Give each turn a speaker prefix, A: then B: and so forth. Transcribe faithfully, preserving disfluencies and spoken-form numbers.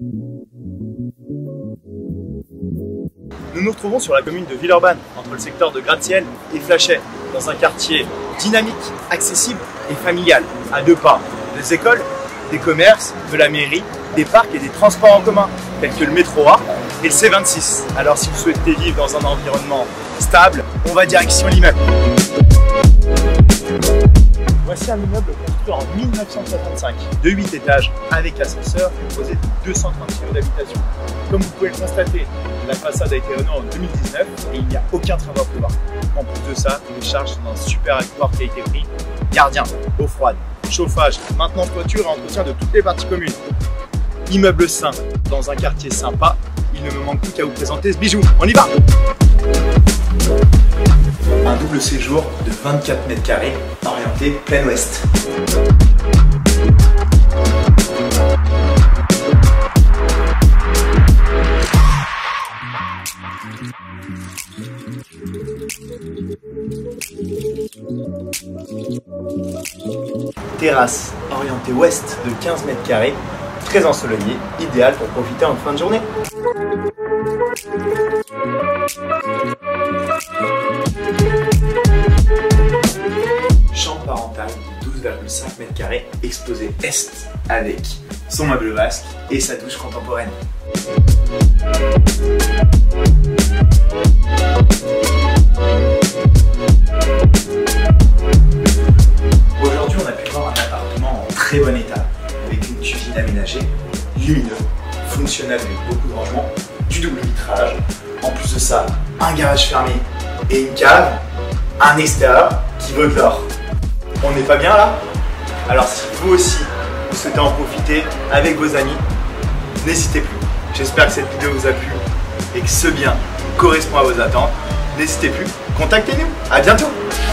A: Nous nous retrouvons sur la commune de Villeurbanne, entre le secteur de Gratte-Ciel et Flachet, dans un quartier dynamique, accessible et familial, à deux pas des écoles, des commerces, de la mairie, des parcs et des transports en commun, tels que le métro A et le C vingt-six. Alors si vous souhaitez vivre dans un environnement stable, on va direction l'immeuble. Voici un immeuble construit en mille neuf cent soixante-cinq, de huit étages, avec ascenseur, composé de deux cent trente kilos d'habitation. Comme vous pouvez le constater, la façade a été rénovée en deux mille dix-neuf et il n'y a aucun travaux à prévoir. En plus de ça, les charges sont d'un super accord qui a été pris. Gardien, eau froide, chauffage, maintenance toiture et entretien de toutes les parties communes. Immeuble sain, dans un quartier sympa, il ne me manque plus qu'à vous présenter ce bijou. On y va! Un double séjour de vingt-quatre mètres carrés, orienté plein ouest. Terrasse orientée ouest de quinze mètres carrés, très ensoleillée, idéal pour profiter en fin de journée. Chambre parentale de douze virgule cinq mètres carrés, exposée est avec son meuble vasque et sa douche contemporaine. Aujourd'hui, on a pu voir un appartement en très bon état, avec une cuisine aménagée, lumineux, fonctionnel avec beaucoup de rangements, du double vitrage, en plus de ça, un garage fermé et une cave, un extérieur qui vaut de l'or. On n'est pas bien là? Alors si vous aussi, vous souhaitez en profiter avec vos amis, n'hésitez plus. J'espère que cette vidéo vous a plu et que ce bien correspond à vos attentes. N'hésitez plus, contactez-nous. À bientôt.